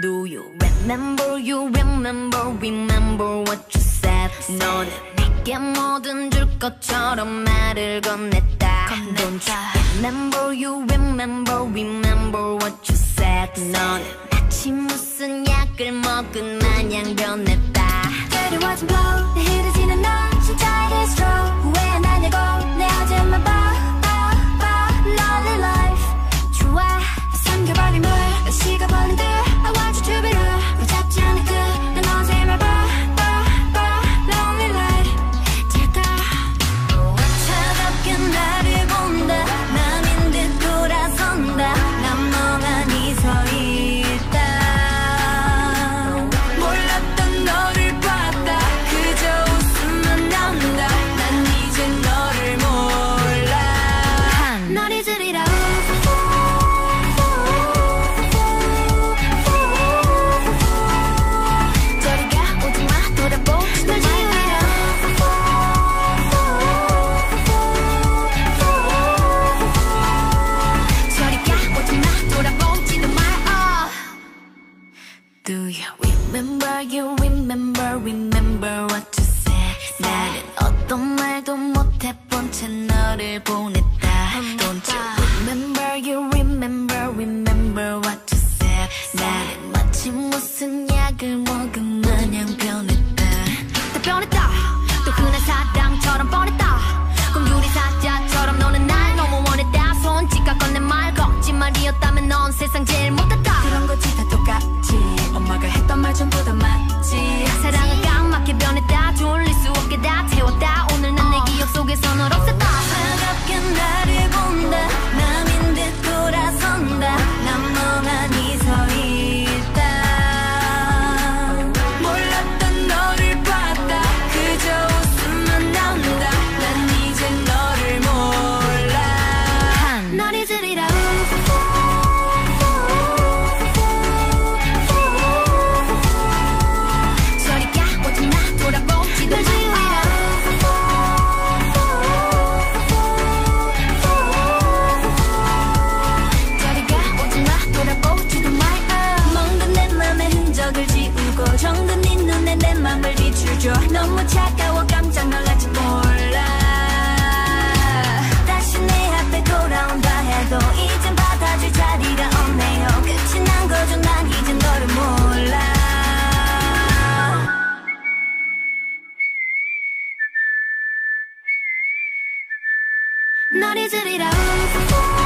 Do you remember what you said. 너는 내게 뭐든 줄 것처럼 말을 건넸다. Don't you remember what you said. 너는 마치 무슨 약을 먹은 마냥 변했다. Dirty watch blow, 내 흐르지는 너 진짜 it is true. 후회 안 하냐고 내 어제만 봐 lonely life. 좋아 삼켜버린 물 식어버린 듯 I want you to be real. 붙잡지 않을 듯난 어제만 봐 lonely life. 될까 차갑게 나를 본다. 남인 듯 돌아선다. 난 멍하니 서 있다. 몰랐던 너를 봤다. 그저 웃음만 나온다. 난 이제 너를 몰라. 널 잊으리라. 저리가 오지마 돌아보지 널 지우리라. 저리가 오지마 돌아보지도 마. Do you remember what you said. 나는 어떤 말도 못해본 채 너를 보냈다. Don't you remember what you said. 나는 마치 무슨 약을 먹은 마냥 변했다. 다 변했다. 또 흔한 사랑처럼 뻔했다. 공유리 사자처럼 너는 날 너무 원했다. 손짓과 건넨 말 거짓말이었다면 넌 세상 제일 못했다. 그런 거지 다 똑같지. 엄마가 했던 말 전부 다 맞지. 사랑은 까맣게 변했다. 돌릴 수 없게 다 태웠다. 오늘 난 내 기억 속에서 널 없앴다. 차갑게 나를 본다. 남인 듯 돌아선다. 난 멍하니 서 있다. 몰랐던 너를 봤다. 그저 웃음만 나온다. 난 이제 너를 몰라. 널 잊으리라. 저리가 오지마 돌아보지도 널 지우리라. 저리가 오지마 돌아보지도 마. 멍든 내 맘의 흔적을 지우고 정든 네 눈에 내 맘을 비추줘. 너무 차가워 깜짝 놀랄지 몰라. 다시 내 앞에 돌아온다 해도 이젠 받아줄 자리가 없네요. 끝이 난 거죠. 난 이제 너를 몰라. 널 잊으리라.